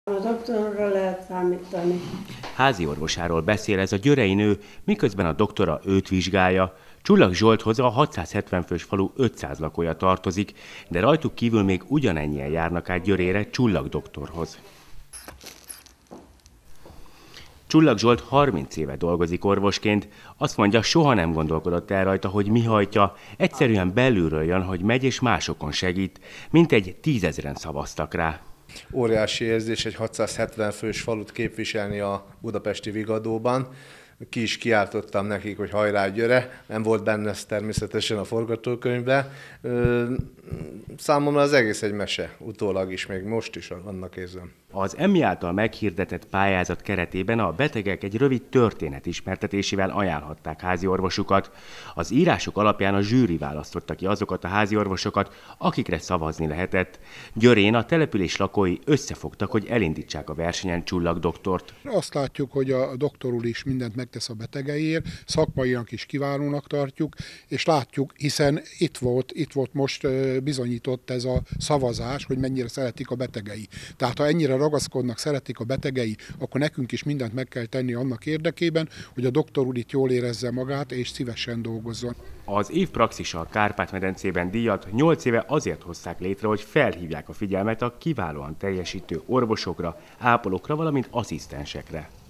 A doktorra lehet számítani. Házi orvosáról beszél ez a györei nő, miközben a doktora őt vizsgálja. Csullag Zsolthoz a 670 fős falu 500 lakója tartozik, de rajtuk kívül még ugyanennyien járnak át Györére Csullag doktorhoz. Csullag Zsolt 30 éve dolgozik orvosként, azt mondja, soha nem gondolkodott el rajta, hogy mi hajtja, egyszerűen belülről jön, hogy megy és másokon segít, mintegy 10 000-en szavaztak rá. Óriási érzés egy 670 fős falut képviselni a budapesti Vigadóban. Ki is kiáltottam nekik, hogy hajrá Györe, nem volt benne ez természetesen a forgatókönyvben. Számomra az egész egy mese, utólag is, még most is annak érzem. Az EMMI által meghirdetett pályázat keretében a betegek egy rövid történet ismertetésével ajánlhatták háziorvosukat. Az írások alapján a zsűri választotta ki azokat a háziorvosokat, akikre szavazni lehetett. Györén a település lakói összefogtak, hogy elindítsák a versenyen Csullag doktort. Azt látjuk, hogy a doktor úr is mindent megtesz a betegeiért, szakmaiak is kiválónak tartjuk, és látjuk, hiszen itt volt most bizonyított ez a szavazás, hogy mennyire szeretik a betegei. Tehát ha ennyire ragaszkodnak, szeretik a betegei, akkor nekünk is mindent meg kell tenni annak érdekében, hogy a doktor úr itt jól érezze magát és szívesen dolgozzon. Az év praxisa a Kárpát-medencében díjat 8 éve azért hozták létre, hogy felhívják a figyelmet a kiválóan teljesítő orvosokra, ápolókra, valamint asszisztensekre.